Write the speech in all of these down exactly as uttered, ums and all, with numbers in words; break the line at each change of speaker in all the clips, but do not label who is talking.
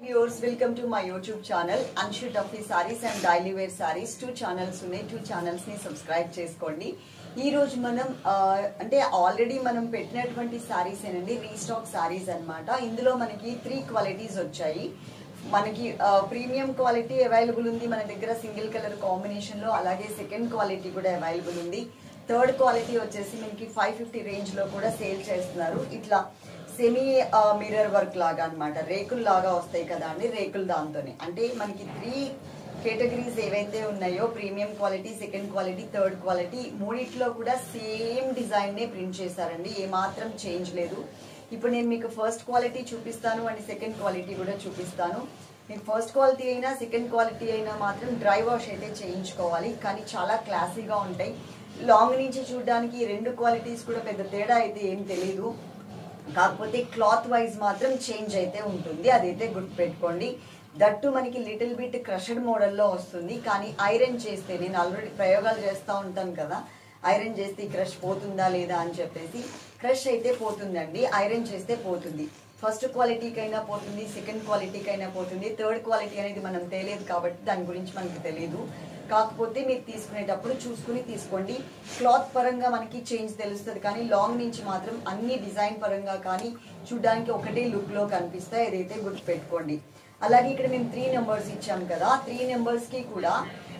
viewers, welcome to my YouTube channel Anshu Tuffy Sarees and Daily Wear Sarees. Two channels ఉన్నాయి. Two channels ని subscribe చేసుకోండి. ఈ రోజు మనం అంటే ఆల్రెడీ మనం పెట్టినటువంటి సారీస్ ఏనండి, రీస్టాక్ సారీస్ అన్నమాట. ఇందులో మనకి త్రీ క్వాలిటీస్ వచ్చాయి. మనకి ప్రీమియం క్వాలిటీ అవైలబుల్ ఉంది మన దగ్గర సింగిల్ కలర్ కాంబినేషన్ లో, అలాగే సెకండ్ క్వాలిటీ కూడా అవైలబుల్ ఉంది. థర్డ్ క్వాలిటీ వచ్చేసి మనకి ఫైవ్ ఫిఫ్టీ రేంజ్ లో కూడా సేల్ చేస్తున్నారు. ఇట్లా సెమీ మిర్రర్ వర్క్ లాగా అనమాట, రేకులు లాగా వస్తాయి కదా అండి, రేకులు దాంతోనే. అంటే మనకి త్రీ కేటగిరీస్ ఏవైతే ఉన్నాయో, premium quality, second quality, third quality, మూడిట్లో కూడా సేమ్ డిజైన్ నే ప్రింట్ చేశారండి, ఏమాత్రం చేంజ్ లేదు. ఇప్పుడు నేను మీకు ఫస్ట్ క్వాలిటీ చూపిస్తాను అండ్ సెకండ్ క్వాలిటీ కూడా చూపిస్తాను. మీకు ఫస్ట్ క్వాలిటీ అయినా సెకండ్ క్వాలిటీ అయినా మాత్రం డ్రై వాష్ అయితే చేయించుకోవాలి, కానీ చాలా క్లాసీగా ఉంటాయి. లాంగ్ నుంచి చూడడానికి రెండు క్వాలిటీస్ కూడా పెద్ద తేడా అయితే ఏం తెలియదు, కాకపోతే క్లాత్ వైజ్ మాత్రం చేంజ్ అయితే ఉంటుంది, అదైతే గుర్తుపెట్టుకోండి. దట్టు మనకి లిటిల్ బిట్ క్రషడ్ మోడల్లో వస్తుంది, కానీ ఐరన్ చేస్తే, నేను ఆల్రెడీ ప్రయోగాలు చేస్తూ ఉంటాను కదా, ఐరన్ చేస్తే క్రష్ పోతుందా లేదా అని చెప్పేసి, క్రష్ అయితే పోతుందండి, ఐరన్ చేస్తే పోతుంది. ఫస్ట్ క్వాలిటీకి అయినా పోతుంది, సెకండ్ క్వాలిటీకి అయినా పోతుంది, థర్డ్ క్వాలిటీ అనేది మనం తెలియదు కాబట్టి దాని గురించి మనకి తెలియదు. కాకపోతే మీరు తీసుకునేటప్పుడు చూసుకుని తీసుకోండి. క్లాత్ పరంగా మనకి చేంజ్ తెలుస్తుంది, కానీ లాంగ్ నుంచి మాత్రం అన్ని డిజైన్ పరంగా కానీ చూడడానికి ఒకటే లుక్ లో కనిపిస్తాయి, అదైతే గుర్తుపెట్టుకోండి. అలాగే ఇక్కడ మేము త్రీ నెంబర్స్ ఇచ్చాం కదా, త్రీ నెంబర్స్ కి కూడా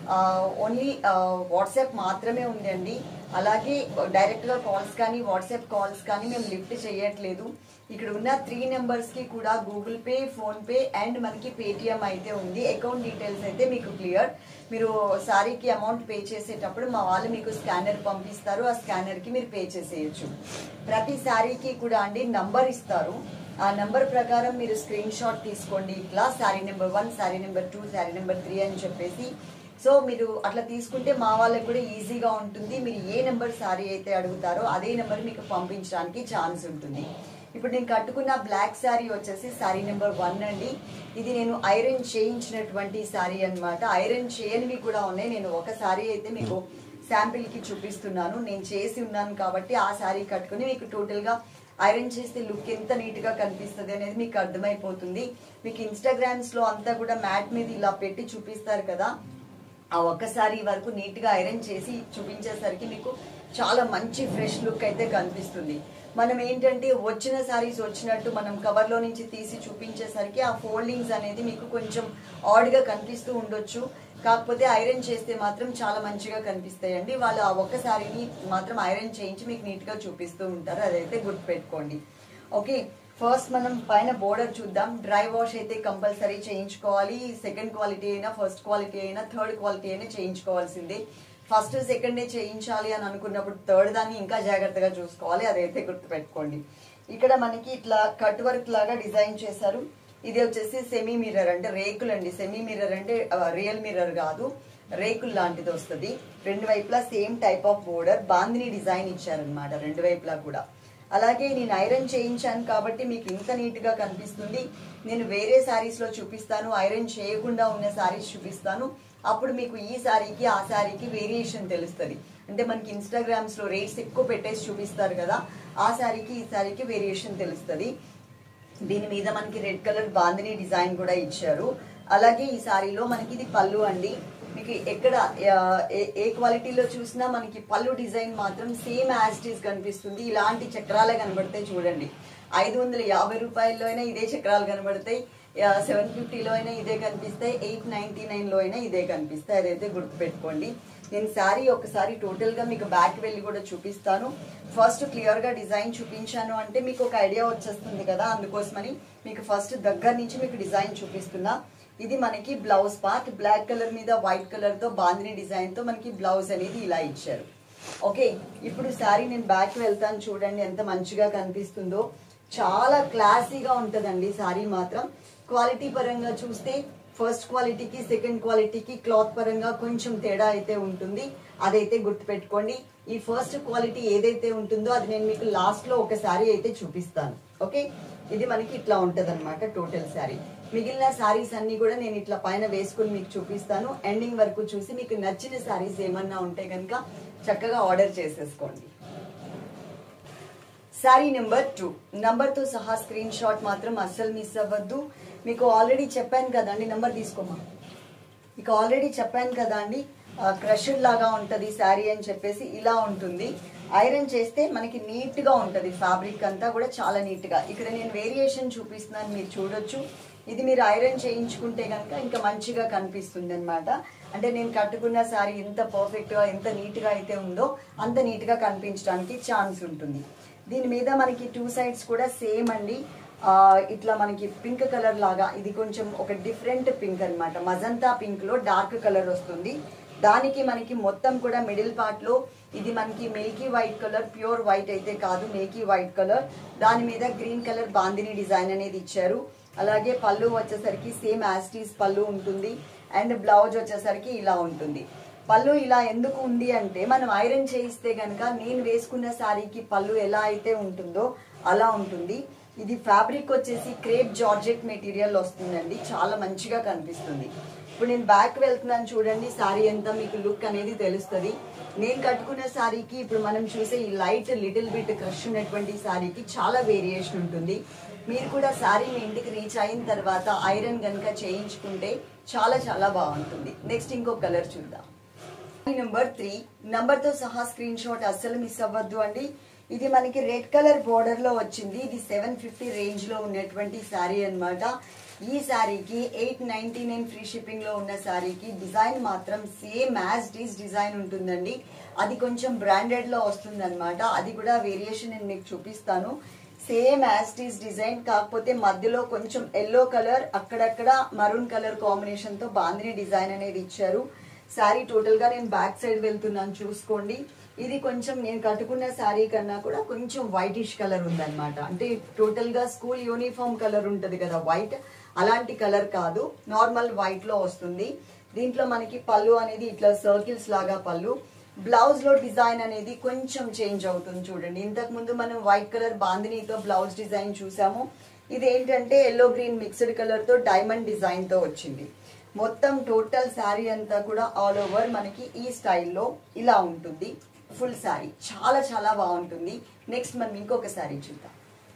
ఓన్లీ వాట్సాప్ మాత్రమే ఉందండి. అలాగే డైరెక్ట్ గా కాల్స్ కానీ వాట్సాప్ కాల్స్ కానీ మేము లిఫ్ట్ చేయట్లేదు. ఇక్కడ ఉన్న త్రీ నెంబర్స్ కి కూడా Google Pay, PhonePe and మనకి పేటిఎం అయితే ఉంది. అకౌంట్ డీటెయిల్స్ అయితే మీకు క్లియర్. మీరు సారీకి అమౌంట్ పే చేసేటప్పుడు మా వాళ్ళు మీకు స్కానర్ పంపిస్తారు, ఆ స్కానర్ కి మీరు పే చేసేయచ్చు. ప్రతి సారీకి కూడా అండి నంబర్ ఇస్తారు, ఆ నంబర్ ప్రకారం మీరు స్క్రీన్ షాట్ తీసుకోండి. ఇట్లా sari number one, sari number two, sari number three అని చెప్పేసి. సో మీరు అట్లా తీసుకుంటే మా వాళ్ళకి కూడా ఈజీగా ఉంటుంది. మీరు ఏ నెంబర్ శారీ అయితే అడుగుతారో అదే నెంబర్ మీకు పంపించడానికి ఛాన్స్ ఉంటుంది. ఇప్పుడు నేను కట్టుకున్న బ్లాక్ శారీ వచ్చేసి శారీ నెంబర్ వన్ అండి. ఇది నేను ఐరన్ చేయించినటువంటి శారీ అనమాట. ఐరన్ చేయనివి కూడా ఉన్నాయి. నేను ఒక శారీ అయితే మీకు శాంపిల్ కి చూపిస్తున్నాను, నేను చేసి ఉన్నాను కాబట్టి ఆ శారీ కట్టుకుని మీకు టోటల్ గా ఐరన్ చేస్తే లుక్ ఎంత నీట్ గా కనిపిస్తుంది అనేది మీకు అర్థమైపోతుంది. మీకు ఇన్స్టాగ్రామ్స్ లో అంతా కూడా మ్యాట్ మీద ఇలా పెట్టి చూపిస్తారు కదా, ఆ ఒక్కసారి వరకు నీట్ గా ఐరన్ చేసి చూపించేసరికి మీకు చాలా మంచి ఫ్రెష్ లుక్ అయితే కనిపిస్తుంది. మనం ఏంటంటే వచ్చిన సారీస్ వచ్చినట్టు మనం కవర్ లో నుంచి తీసి చూపించేసరికి ఆ ఫోల్డింగ్స్ అనేది మీకు కొంచెం ఆడ్ గా కనిపిస్తూ ఉండొచ్చు, కాకపోతే ఐరన్ చేస్తే మాత్రం చాలా మంచిగా కనిపిస్తాయండి. వాళ్ళు ఆ ఒక్క సారీని మాత్రం ఐరన్ చేయించి మీకు నీట్ గా చూపిస్తూ ఉంటారు, అదైతే గుర్తుపెట్టుకోండి. ఓకే, ఫస్ట్ మనం పైన బోర్డర్ చూద్దాం. డ్రై వాష్ అయితే కంపల్సరీ చేయించుకోవాలి. సెకండ్ క్వాలిటీ అయినా, ఫస్ట్ క్వాలిటీ అయినా, థర్డ్ క్వాలిటీ అయినా చేయించుకోవాల్సిందే. ఫస్ట్ సెకండ్ డే చేయించాలి అని అనుకున్నప్పుడు థర్డ్ దాన్ని ఇంకా జాగ్రత్తగా చూసుకోవాలి, అదైతే గుర్తుపెట్టుకోండి. ఇక్కడ మనకి ఇట్లా కట్ వర్క్ లాగా డిజైన్ చేశారు. ఇది వచ్చేసి సెమీ మిర్రర్, అంటే రేకులు అండి. సెమీ మిర్రర్ అంటే రియల్ మిర్రర్ కాదు, రేకులు లాంటిది వస్తుంది. రెండు వైపులా same type of border, bandhani design ఇచ్చారనమాట రెండు వైపులా కూడా. అలాగే నేను ఐరన్ చేయించాను కాబట్టి మీకు ఇంత నీట్ గా కనిపిస్తుంది. నేను వేరే శారీస్ లో చూపిస్తాను, ఐరన్ చేయకుండా ఉన్న శారీస్ చూపిస్తాను, అప్పుడు మీకు ఈ శారీకి ఆ శారీకి వేరియేషన్ తెలుస్తుంది. అంటే మనకి ఇన్స్టాగ్రామ్స్ లో రేట్స్ ఎక్కువ పెట్టేసి చూపిస్తారు కదా, ఆ శారీకి ఈ శారీకి వేరియేషన్ తెలుస్తుంది. దీని మీద మనకి రెడ్ కలర్ బాందిని డిజైన్ కూడా ఇచ్చారు. అలాగే ఈ శారీలో మనకి ఇది పళ్ళు అండి. మీకు ఎక్కడ ఏ క్వాలిటీలో చూసినా మనకి పళ్ళు డిజైన్ మాత్రం సేమ్ యాజ్ ఇట్ ఈస్ కనిపిస్తుంది. ఇలాంటి చక్రాలే కనబడతాయి చూడండి. ఐదు వందల యాభై రూపాయల్లో అయినా ఇదే చక్రాలు కనబడతాయి, సెవెన్ ఫిఫ్టీలో అయినా ఇదే కనిపిస్తాయి, ఎయిట్ నైన్టీ నైన్ లో అయినా ఇదే కనిపిస్తాయి, అదైతే గుర్తుపెట్టుకోండి. నేను శారీ ఒకసారి టోటల్ గా మీకు బ్యాక్ వెళ్ళి కూడా చూపిస్తాను. ఫస్ట్ క్లియర్ గా డిజైన్ చూపించాను అంటే మీకు ఒక ఐడియా వచ్చేస్తుంది కదా, అందుకోసమని మీకు ఫస్ట్ దగ్గర నుంచి మీకు డిజైన్ చూపిస్తున్నా. ఇది మనకి బ్లౌజ్ పార్ట్, బ్లాక్ కలర్ మీద వైట్ కలర్ తో బాందిని డిజైన్ తో మనకి బ్లౌజ్ అనేది ఇలా ఇచ్చారు. ఓకే, ఇప్పుడు శారీ నేను బ్యాక్ వెళ్తాను, చూడండి ఎంత మంచిగా కనిపిస్తుందో. చాలా క్లాసీగా ఉంటదండి శారీ మాత్రం. క్వాలిటీ పరంగా చూస్తే ఫస్ట్ క్వాలిటీకి సెకండ్ క్వాలిటీకి క్లాత్ పరంగా కొంచెం తేడా అయితే ఉంటుంది, అదైతే గుర్తుపెట్టుకోండి. ఈ ఫస్ట్ క్వాలిటీ ఏదైతే ఉంటుందో అది నేను మీకు లాస్ట్ లో ఒక శారీ అయితే చూపిస్తాను. ఓకే, ఇది మనకి ఇట్లా ఉంటది అనమాట టోటల్ శారీ. మిగిలిన శారీస్ అన్ని కూడా నేను ఇట్లా పైన వేసుకుని మీకు చూపిస్తాను. ఎండింగ్ వరకు చూసి మీకు నచ్చిన శారీస్ ఏమన్నా ఉంటే కనుక చక్కగా ఆర్డర్ చేసేసుకోండి. శారీ నెంబర్ టూ నంబర్ తో సహా స్క్రీన్ షాట్ మాత్రం అస్సలు మిస్ అవ్వద్దు. మీకు ఆల్రెడీ చెప్పాను కదండి, నెంబర్ తీసుకోమా, మీకు ఆల్రెడీ చెప్పాను కదా అండి క్రష్డ్ లాగా ఉంటుంది శారీ అని చెప్పేసి. ఇలా ఉంటుంది, ఐరన్ చేస్తే మనకి నీట్ గా ఉంటుంది, ఫ్యాబ్రిక్ అంతా కూడా చాలా నీట్ గా. ఇక్కడ నేను వేరియేషన్ చూపిస్తున్నాను, మీరు చూడొచ్చు. ఇది మీరు ఐరన్ చేయించుకుంటే కనుక ఇంకా మంచిగా కనిపిస్తుంది అనమాట. అంటే నేను కట్టుకున్న శారీ ఎంత పర్ఫెక్ట్ గా ఎంత నీట్ గా అయితే ఉందో అంత నీట్ గా కనిపించడానికి ఛాన్స్ ఉంటుంది. దీని మీద మనకి టూ సైడ్స్ కూడా సేమ్ అండి, ఆ ఇట్లా మనకి పింక్ కలర్ లాగా, ఇది కొంచెం ఒక డిఫరెంట్ పింక్ అనమాట. మజంతా పింక్ లో డార్క్ కలర్ వస్తుంది. దానికి మనకి మొత్తం కూడా మిడిల్ పార్ట్ లో ఇది మనకి milky white colour, pure white అయితే కాదు, మిల్కీ వైట్ కలర్. దాని మీద గ్రీన్ కలర్ బాందిని డిజైన్ అనేది ఇచ్చారు. అలాగే పళ్ళు వచ్చేసరికి సేమ్ యాస్టీస్ పళ్ళు ఉంటుంది. అండ్ బ్లౌజ్ వచ్చేసరికి ఇలా ఉంటుంది. పళ్ళు ఇలా ఎందుకు ఉంది అంటే మనం ఐరన్ చేయిస్తే గనక నేను వేసుకున్న శారీకి పళ్ళు ఎలా అయితే ఉంటుందో అలా ఉంటుంది. ఇది ఫ్యాబ్రిక్ వచ్చేసి క్రేప్ జార్జెట్ మెటీరియల్ వస్తుందండి, చాలా మంచిగా కనిపిస్తుంది. ఇప్పుడు నేను బ్యాక్ వెళ్తున్నాను చూడండి, శారీ అంతా మీకు లుక్ అనేది తెలుస్తుంది. నేను కట్టుకున్న శారీకి ఇప్పుడు మనం చూసే ఈ లైట్ లిటిల్ బిట్ క్రష్ ఉన్నటువంటి శారీకి చాలా వేరియేషన్ ఉంటుంది. మీరు కూడా శారీ మీ ఇంటికి రీచ్ అయిన తర్వాత ఐరన్ కనుక చేయించుకుంటే చాలా చాలా బాగుంటుంది. నెక్స్ట్ ఇంకో కలర్ చూద్దాం. నెంబర్ త్రీ, నంబర్ తో సహా స్క్రీన్ షాట్ అస్సలు మిస్ అవ్వద్దు అండి. ఇది మనకి రెడ్ కలర్ బోర్డర్ లో వచ్చింది. ఇది సెవెన్ ఫిఫ్టీ రేంజ్ లో ఉన్నటువంటి శారీ అనమాట. ఈ శారీకి eight ninety nine free shipping లో ఉన్న శారీకి డిజైన్ మాత్రం same as it is design ఉంటుందండి. అది కొంచెం బ్రాండెడ్ లో వస్తుంది అనమాట. అది కూడా వేరియేషన్ నేను మీకు చూపిస్తాను. Same as it is design, కాకపోతే మధ్యలో కొంచెం ఎల్లో కలర్, అక్కడక్కడ మరూన్ కలర్ కాంబినేషన్ తో బాందిని డిజైన్ అనేది ఇచ్చారు. శారీ టోటల్ గా నేను బ్యాక్ సైడ్ వెళ్తున్నాను చూసుకోండి. ఇది కొంచెం నేను కట్టుకున్న శారీ కన్నా కూడా కొంచెం వైటిష్ కలర్ ఉందన్నమాట. అంటే టోటల్ గా స్కూల్ యూనిఫామ్ కలర్ ఉంటది కదా వైట్, అలాంటి కలర్ కాదు, నార్మల్ వైట్ లో వస్తుంది. దీంట్లో మనకి పళ్ళు అనేది ఇట్లా సర్కిల్స్ లాగా పళ్ళు. బ్లౌజ్ లో డిజైన్ అనేది కొంచెం చేంజ్ అవుతుంది చూడండి. ఇంతకు ముందు మనం వైట్ కలర్ బాందినీతో బ్లౌజ్ డిజైన్ చూసాము. ఇది ఏంటంటే ఎల్లో గ్రీన్ మిక్స్డ్ కలర్ తో డైమండ్ డిజైన్ తో వచ్చింది. మొత్తం టోటల్ శారీ అంతా కూడా ఆల్ ఓవర్ మనకి ఈ స్టైల్లో ఇలా ఉంటుంది. ఫుల్ శారీ చాలా చాలా బాగుంటుంది. నెక్స్ట్ మనం ఇంకొక శారీ చూద్దాం.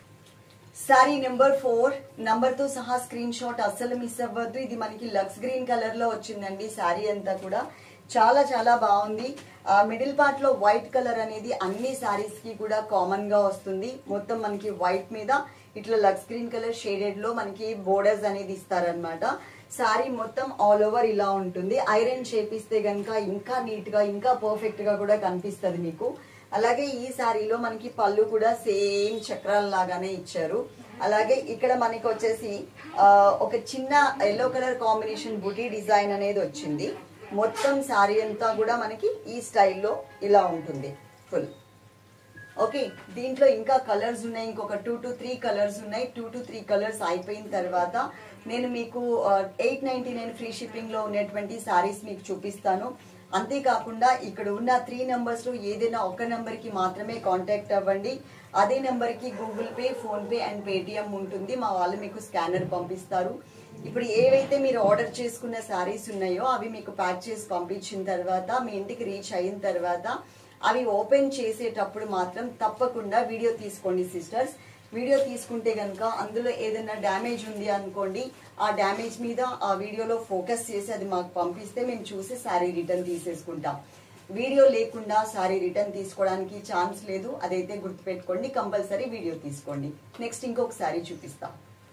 శారీ నెంబర్ ఫోర్, నంబర్ తో సహా స్క్రీన్ షాట్ అస్సలు మిస్ అవ్వద్దు. ఇది మనకి లక్స్ గ్రీన్ కలర్ లో వచ్చిందండి. శారీ అంతా కూడా చాలా చాలా బాగుంది. మిడిల్ పార్ట్ లో వైట్ కలర్ అనేది అన్ని శారీస్ కి కూడా కామన్ గా వస్తుంది. మొత్తం మనకి వైట్ మీద ఇట్లా లక్స్ గ్రీన్ కలర్ షేడెడ్ లో మనకి బోర్డర్స్ అనేది ఇస్తారనమాట. శారీ మొత్తం ఆల్ ఓవర్ ఇలా ఉంటుంది. ఐరన్ చేపిస్తే గనక ఇంకా నీట్ గా ఇంకా పర్ఫెక్ట్ గా కూడా కనిపిస్తుంది మీకు. అలాగే ఈ శారీలో మనకి పళ్ళు కూడా సేమ్ చక్రాల లాగానే ఇచ్చారు. అలాగే ఇక్కడ మనకి వచ్చేసి ఒక చిన్న yellow colour combination buti design అనేది వచ్చింది. మొత్తం శారీ అంతా కూడా మనకి ఈ స్టైల్లో ఇలా ఉంటుంది ఫుల్. ఓకే, దీంట్లో ఇంకా కలర్స్ ఉన్నాయి, ఇంకొక టూ టు త్రీ కలర్స్ ఉన్నాయి. టూ టు త్రీ కలర్స్ అయిపోయిన తర్వాత నేను మీకు eight ninety nine free shipping లో ఉన్నటువంటి శారీస్ మీకు చూపిస్తాను. అంతేకాకుండా ఇక్కడ ఉన్న త్రీ నెంబర్స్ లో ఏదైనా ఒక నెంబర్ కి మాత్రమే కాంటాక్ట్ అవ్వండి. అదే నెంబర్ కి Google Pay, PhonePe and Paytm ఉంటుంది. మా వాళ్ళు మీకు స్కానర్ పంపిస్తారు. ఇప్పుడు ఏవైతే మీరు ఆర్డర్ చేసుకున్న శారీస్ ఉన్నాయో అవి మీకు ప్యాక్ చేసి పంపించిన తర్వాత మీ ఇంటికి రీచ్ అయిన తర్వాత అవి ఓపెన్ చేసేటప్పుడు మాత్రం తప్పకుండా వీడియో తీసుకోండి సిస్టర్స్. వీడియో తీసుకుంటే కనుక అందులో ఏదైనా డ్యామేజ్ ఉంది అనుకోండి, ఆ డ్యామేజ్ మీద ఆ వీడియోలో ఫోకస్ చేసి అది మాకు పంపిస్తే మేము చూసి శారీ రిటర్న్ తీసేసుకుంటాం. వీడియో లేకుండా శారీ రిటర్న్ తీసుకోవడానికి ఛాన్స్ లేదు, అదైతే గుర్తుపెట్టుకోండి. కంపల్సరీ వీడియో తీసుకోండి. నెక్స్ట్ ఇంకొక శారీ చూపిస్తాం.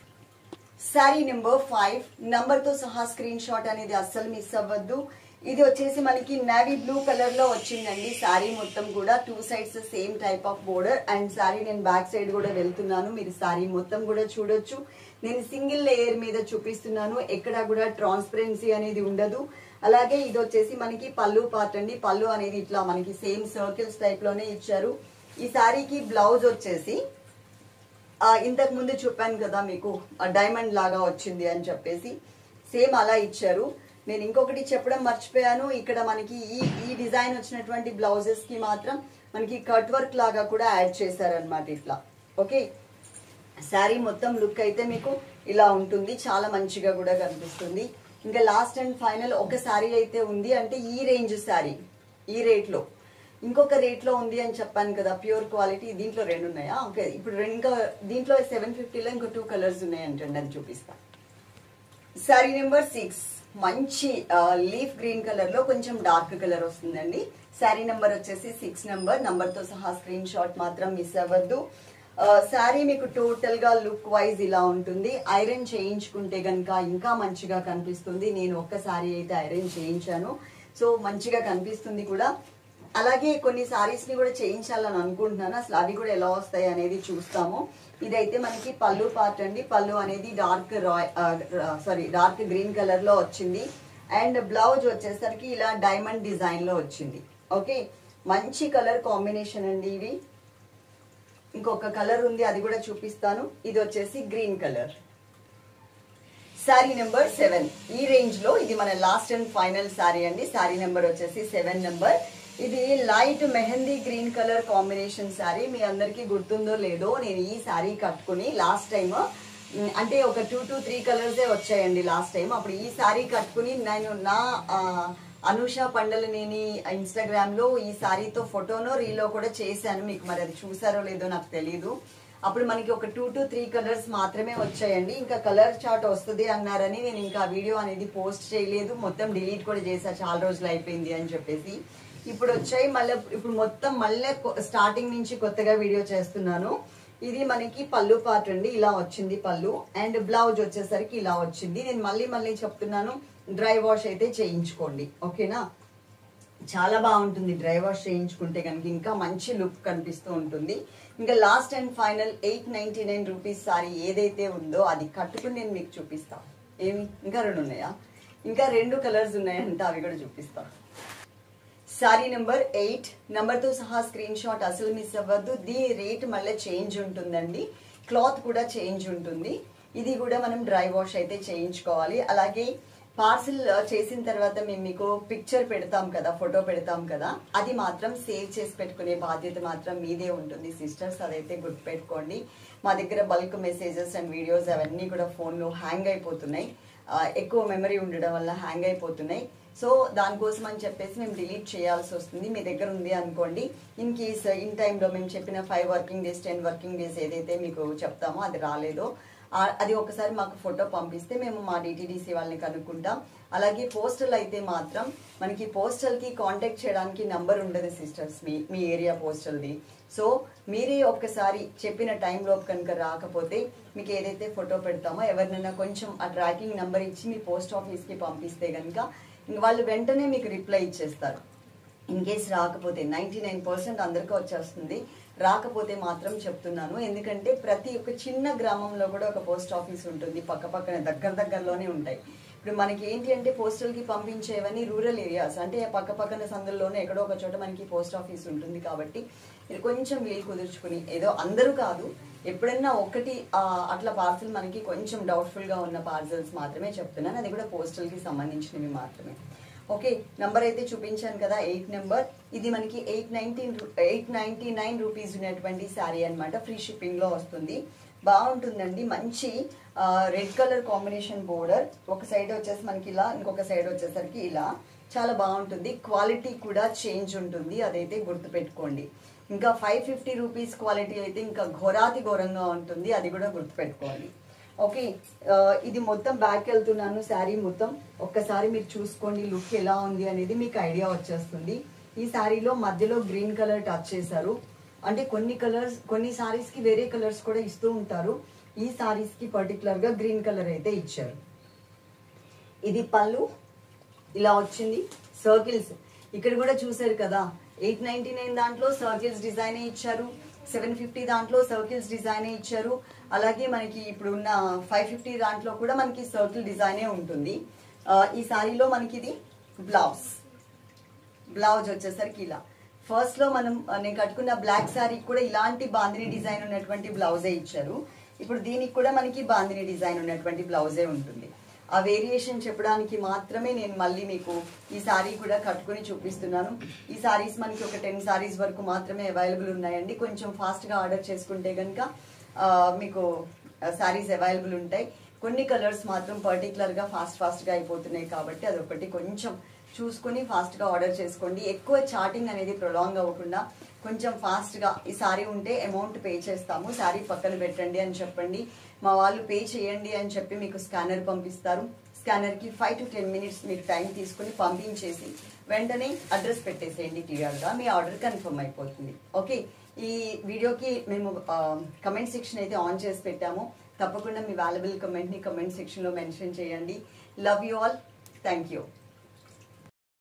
శారీ నెంబర్ ఫైవ్, నంబర్ తో సహా స్క్రీన్ షాట్ అనేది అస్సలు మిస్ అవ్వద్దు. ఇది వచ్చేసి మనకి నేవీ బ్లూ కలర్ లో వచ్చిందండి. శారీ మొత్తం కూడా two sides same type of border. And sari నేను బ్యాక్ సైడ్ కూడా వెళ్తున్నాను, మీరు శారీ మొత్తం కూడా చూడొచ్చు. నేను సింగిల్ లేయర్ మీద చూపిస్తున్నాను, ఎక్కడ కూడా ట్రాన్స్పరెన్సీ అనేది ఉండదు. అలాగే ఇది వచ్చేసి మనకి పళ్ళు పార్ట్ అండి. పళ్ళు అనేది ఇట్లా మనకి సేమ్ సర్కిల్స్ టైప్ లోనే ఇచ్చారు. ఈ శారీకి బ్లౌజ్ వచ్చేసి ఇంతకు ముందు చెప్పాను కదా మీకు డైమండ్ లాగా వచ్చింది అని చెప్పేసి, సేమ్ అలా ఇచ్చారు. నేను ఇంకొకటి చెప్పడం మర్చిపోయాను, ఇక్కడ మనకి ఈ ఈ డిజైన్ వచ్చినటువంటి బ్లౌజెస్ కి మాత్రం మనకి కట్ వర్క్ లాగా కూడా యాడ్ చేశారనమాట ఇట్లా. ఓకే, శారీ మొత్తం లుక్ అయితే మీకు ఇలా ఉంటుంది, చాలా మంచిగా కూడా కనిపిస్తుంది. ఇంకా లాస్ట్ అండ్ ఫైనల్ ఒక శారీ అయితే ఉంది, అంటే ఈ రేంజ్ శారీ ఈ రేట్ లో. ఇంకొక రేట్ లో ఉంది అని చెప్పాను కదా ప్యూర్ క్వాలిటీ. దీంట్లో రెండు ఉన్నాయా? ఓకే, ఇప్పుడు ఇంకా దీంట్లో సెవెన్ ఫిఫ్టీలో ఇంకో టూ కలర్స్ ఉన్నాయి అంటండి, అది చూపిస్తా. సారీ నెంబర్ సిక్స్ మంచి లీఫ్ గ్రీన్ కలర్ లో కొంచెం డార్క్ కలర్ వస్తుందండి. శారీ నెంబర్ వచ్చేసి సిక్స్ నెంబర్. నంబర్ తో సహా స్క్రీన్ షాట్ మాత్రం మిస్ అవ్వద్దు. శారీ మీకు టోటల్ గా లుక్ వైజ్ ఇలా ఉంటుంది. ఐరన్ చేయించుకుంటే గనక ఇంకా మంచిగా కనిపిస్తుంది. నేను ఒక్క శారీ అయితే ఐరన్ చేయించాను, సో మంచిగా కనిపిస్తుంది కూడా. అలాగే కొన్ని సారీస్ ని కూడా చేయించాలని అనుకుంటున్నాను. అసలు అవి కూడా ఎలా వస్తాయి అనేది చూస్తాము. ఇదైతే మనకి పళ్ళు పార్ట్ అండి. పళ్ళు అనేది డార్క్ రాయ్ సారీ డార్క్ గ్రీన్ కలర్ లో వచ్చింది. అండ్ బ్లౌజ్ వచ్చేసరికి ఇలా డైమండ్ డిజైన్ లో వచ్చింది. ఓకే, మంచి కలర్ కాంబినేషన్ అండి ఇవి. ఇంకొక కలర్ ఉంది, అది కూడా చూపిస్తాను. ఇది వచ్చేసి green colour. Sari number seven. ఈ రేంజ్ లో ఇది మన లాస్ట్ అండ్ ఫైనల్ శారీ అండి. శారీ నెంబర్ వచ్చేసి సెవెన్ నెంబర్. ఇది light mehndi green colour combination sari. మీ అందరికీ గుర్తుందో లేదో, నేను ఈ శారీ కట్టుకుని లాస్ట్ టైం అంటే ఒక టూ టు త్రీ కలర్సే వచ్చాయండి లాస్ట్ టైం. అప్పుడు ఈ శారీ కట్టుకుని నేను నా అనూష పండలనేని ఇన్స్టాగ్రామ్ లో ఈ శారీతో ఫోటోనో రీలో కూడా చేశాను. మీకు మరి అది చూసారో లేదో నాకు తెలీదు. అప్పుడు మనకి ఒక టూ టు త్రీ కలర్స్ మాత్రమే వచ్చాయండి. ఇంకా కలర్ చార్ట్ వస్తుంది అన్నారని నేను ఇంకా వీడియో అనేది పోస్ట్ చేయలేదు. మొత్తం డిలీట్ కూడా చేశా, చాలా రోజులు అయిపోయింది అని చెప్పేసి. ఇప్పుడు వచ్చాయి మళ్ళీ. ఇప్పుడు మొత్తం మళ్ళీ స్టార్టింగ్ నుంచి కొత్తగా వీడియో చేస్తున్నాను. ఇది మనకి పళ్ళు పార్ట్ అండి. ఇలా వచ్చింది పళ్ళు. అండ్ బ్లౌజ్ వచ్చేసరికి ఇలా వచ్చింది. నేను మళ్ళీ మళ్ళీ చెప్తున్నాను, డ్రై వాష్ అయితే చేయించుకోండి, ఓకేనా. చాలా బాగుంటుంది డ్రై వాష్ చేయించుకుంటే కనుక, ఇంకా మంచి లుక్ కనిపిస్తూ ఉంటుంది. ఇంకా last and final eight ninety nine rupees sari ఏదైతే ఉందో అది కట్టుకుని నేను మీకు చూపిస్తాను. ఏమి ఇంకా రెండు ఉన్నాయా? ఇంకా రెండు కలర్స్ ఉన్నాయంట, అవి కూడా చూపిస్తాను. Sorry number eight. నెంబర్ తో సహా స్క్రీన్ షాట్ అసలు మిస్ అవ్వద్దు. దీని రేట్ మళ్ళీ చేంజ్ ఉంటుందండి, క్లాత్ కూడా చేంజ్ ఉంటుంది. ఇది కూడా మనం డ్రై వాష్ అయితే చేయించుకోవాలి. అలాగే పార్సిల్ చేసిన తర్వాత మేము మీకు పిక్చర్ పెడతాం కదా, ఫోటో పెడతాం కదా, అది మాత్రం సేవ్ చేసి పెట్టుకునే బాధ్యత మాత్రం మీదే ఉంటుంది సిస్టర్స్. అదైతే గుర్తుపెట్టుకోండి. మా దగ్గర బల్క్ మెసేజెస్ అండ్ వీడియోస్ అవన్నీ కూడా ఫోన్లో హ్యాంగ్ అయిపోతున్నాయి. ఎక్కువ మెమరీ ఉండడం వల్ల హ్యాంగ్ అయిపోతున్నాయి. సో దానికోసం అని చెప్పేసి మేము డిలీట్ చేయాల్సి వస్తుంది. మీ దగ్గర ఉంది అనుకోండి, ఇన్ కేస్ ఇన్ టైంలో మేము చెప్పిన five working days ten working days ఏదైతే మీకు చెప్తామో అది రాలేదో అది ఒకసారి మాకు ఫోటో పంపిస్తే మేము మా డిటిడిసి వాళ్ళని కనుక్కుంటాం. అలాగే పోస్టల్ అయితే మాత్రం మనకి పోస్టల్కి కాంటాక్ట్ చేయడానికి నంబర్ ఉండదు సిస్టర్స్, మీ మీ ఏరియా పోస్టల్ది. సో మీరే ఒక్కసారి చెప్పిన టైంలో కనుక రాకపోతే మీకు ఏదైతే ఫోటో పెడతామో ఎవరినైనా కొంచెం ఆ ట్రాకింగ్ నెంబర్ ఇచ్చి మీ పోస్ట్ ఆఫీస్కి పంపిస్తే కనుక వాళ్ళు వెంటనే మీకు రిప్లై ఇచ్చేస్తారు. ఇన్ కేస్ రాకపోతే నైంటీ నైన్ పర్సెంట్ అందరికీ వచ్చేస్తుంది. రాకపోతే మాత్రం చెప్తున్నాను, ఎందుకంటే ప్రతి ఒక్క చిన్న గ్రామంలో కూడా ఒక పోస్ట్ ఆఫీస్ ఉంటుంది, పక్క పక్కన దగ్గర దగ్గరలోనే ఉంటాయి. ఇప్పుడు మనకి ఏంటి అంటే పోస్టల్కి పంపించేవన్నీ రూరల్ ఏరియాస్, అంటే పక్క పక్కన సందుల్లోనే ఎక్కడో ఒక చోట మనకి పోస్ట్ ఆఫీస్ ఉంటుంది. కాబట్టి మీరు కొంచెం వీలు కుదుర్చుకుని, ఏదో అందరూ కాదు, ఎప్పుడైనా ఒకటి అట్లా పార్సల్ మనకి కొంచెం డౌట్ఫుల్గా ఉన్న పార్సల్స్ మాత్రమే చెప్తున్నాను, అది కూడా పోస్టల్కి సంబంధించినవి మాత్రమే. ఓకే, నంబర్ అయితే చూపించాను కదా, ఎయిట్ నెంబర్. ఇది మనకి eight nineteen eight ninety nine rupees ఉన్నటువంటి శారీ అనమాట. ఫ్రీ షిప్పింగ్ లో వస్తుంది. బాగుంటుందండి. మంచి రెడ్ కలర్ కాంబినేషన్ బోర్డర్, ఒక సైడ్ వచ్చేసి మనకి ఇలా, ఇంకొక సైడ్ వచ్చేసరికి ఇలా, చాలా బాగుంటుంది. క్వాలిటీ కూడా చేంజ్ ఉంటుంది, అదైతే గుర్తుపెట్టుకోండి. ఇంకా ఫైవ్ ఫిఫ్టీ రూపీస్ క్వాలిటీ అయితే ఇంకా ఘోరాతి ఘోరంగా ఉంటుంది, అది కూడా గుర్తుపెట్టుకోండి. ఓకే, ఇది మొత్తం బ్యాక్ వెళ్తున్నాను శారీ మొత్తం. ఒక్కసారి మీరు చూసుకోండి లుక్ ఎలా ఉంది అనేది మీకు ఐడియా వచ్చేస్తుంది. ఈ శారీలో మధ్యలో గ్రీన్ కలర్ టచ్ చేశారు. అంటే కొన్ని కలర్స్, కొన్ని శారీస్ కి వేరే కలర్స్ కూడా ఇస్తూ ఉంటారు. ఈ శారీస్ కి పర్టికులర్ గా గ్రీన్ కలర్ అయితే ఇచ్చారు. ఇది పళ్ళు ఇలా వచ్చింది. సర్కిల్స్ ఇక్కడ కూడా చూసారు కదా, ఎయిట్ నైన్టీ నైన్ దాంట్లో సర్కిల్స్ డిజైన్ ఇచ్చారు, సెవెన్ ఫిఫ్టీ దాంట్లో సర్కిల్స్ డిజైన్ ఇచ్చారు. అలాగే మనకి ఇప్పుడు ఉన్న ఫైవ్ ఫిఫ్టీ దాంట్లో కూడా మనకి సర్కిల్ డిజైనే ఉంటుంది. ఈ శారీలో మనకి ఇది బ్లౌజ్ బ్లౌజ్ వచ్చేసరికి ఇలా. ఫస్ట్ లో మనం నేను కట్టుకున్న బ్లాక్ శారీ కూడా ఇలాంటి బాందిని డిజైన్ ఉన్నటువంటి బ్లౌజే ఇచ్చారు. ఇప్పుడు దీనికి కూడా మనకి బాందిని డిజైన్ ఉన్నటువంటి బ్లౌజే ఉంటుంది. ఆ వేరియేషన్ చెప్పడానికి మాత్రమే నేను మళ్ళీ మీకు ఈ శారీ కూడా కట్టుకుని చూపిస్తున్నాను. ఈ శారీస్ మనకి ఒక టెన్ శారీస్ వరకు మాత్రమే అవైలబుల్ ఉన్నాయండి. కొంచెం ఫాస్ట్గా ఆర్డర్ చేసుకుంటే కనుక మీకు శారీస్ అవైలబుల్ ఉంటాయి. కొన్ని కలర్స్ మాత్రం పర్టికులర్గా ఫాస్ట్ ఫాస్ట్గా అయిపోతున్నాయి కాబట్టి అదొకటి కొంచెం చూసుకొని ఫాస్ట్గా ఆర్డర్ చేసుకోండి. ఎక్కువ చాటింగ్ అనేది ప్రొలాంగ్ అవ్వకుండా కొంచెం ఫాస్ట్గా ఈ శారీ ఉంటే అమౌంట్ పే చేస్తాము, శారీ పక్కన పెట్టండి అని చెప్పండి. మా వాళ్ళు పే చేయండి అని చెప్పి మీకు స్కానర్ పంపిస్తారు. స్కానర్కి ఫైవ్ టు టెన్ మినిట్స్ మీరు టైం తీసుకుని పంపించేసి వెంటనే అడ్రస్ పెట్టేసేయండి క్లియర్గా, మీ ఆర్డర్ కన్ఫర్మ్ అయిపోతుంది. ఓకే, ఈ వీడియోకి మేము కమెంట్ సెక్షన్ అయితే ఆన్ చేసి పెట్టాము. తప్పకుండా మీ వాల్యుబుల్ కమెంట్ని కమెంట్ సెక్షన్లో మెన్షన్ చేయండి. Love you all. Thank you.